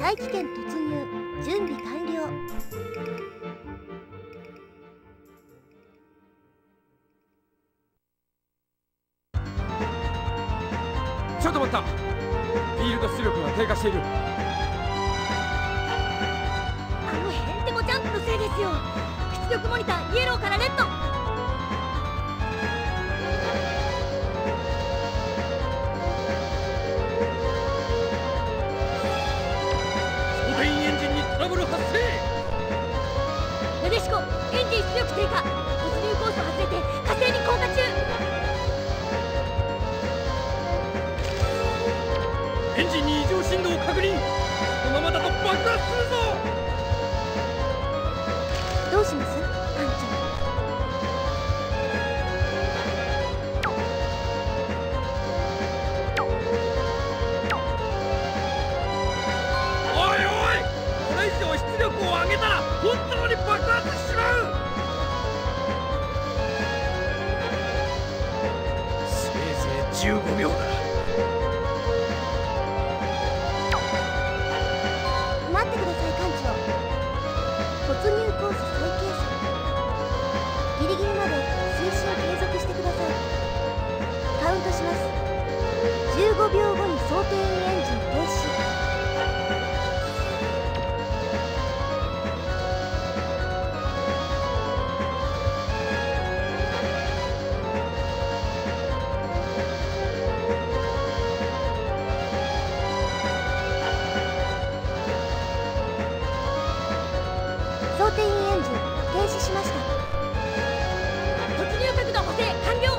大気圏突入準備完了。 ちょっと待った。フィールド出力が低下している。 あのヘンテコジャンプのせいですよ。出力モニターイエローからレッド。 送電エンジンにトラブル発生。 なでしこエンジン出力低下。突入コースを外れて火星に降下中。 エンジンに異常振動を確認。このままだと爆発するぞ。 どうします艦長。 おいおい、これ以上出力を上げたら本当に爆発しちまう。せいぜい15秒だ。 待ってください艦長。突入コース再計算。ギリギリまで推進継続してください。カウントします。15秒後に想定エンジン停止。想定エンジン停止しました。突入角度補正完了。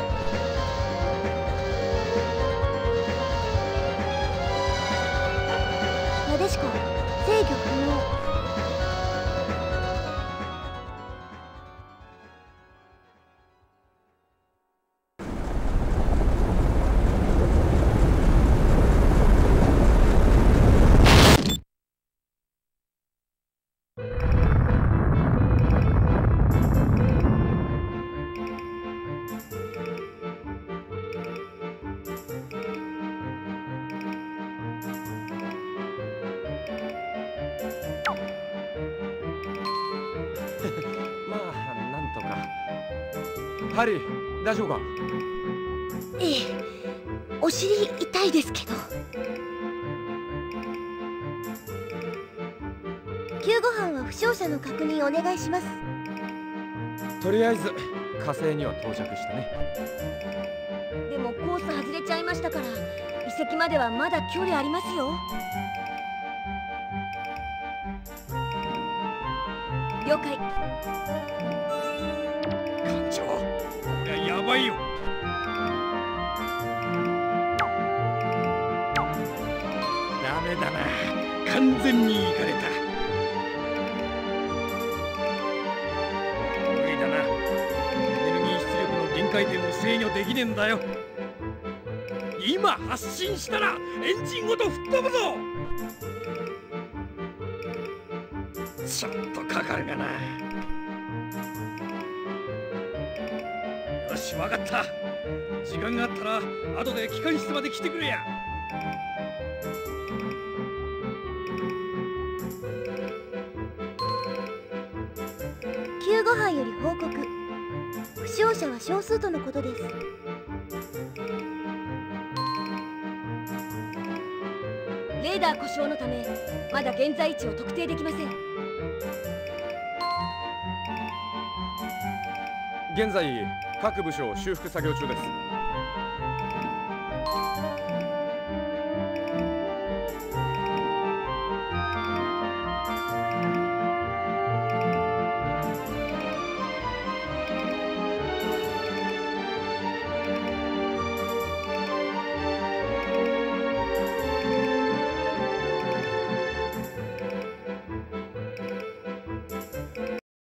なでしこ制御不能。 まあなんとか。ハリー、大丈夫か？ ええ、お尻痛いですけど。救護班は負傷者の確認お願いします。 とりあえず火星には到着したね。 でもコース外れちゃいましたから遺跡まではまだ距離ありますよ。了解。 艦長、こりゃやばいよ。ダメだな、完全にいかれた。無理だな。エネルギー出力の臨界点を制御できねえんだよ。今発進したらエンジンごと吹っ飛ぶぞ。ちょっとかかるがな。よし、わかった。時間があったら後で機関室まで来てくれや。 救護班より報告。負傷者は少数とのことです。レーダー故障のためまだ現在位置を特定できません。 現在各部署修復作業中です。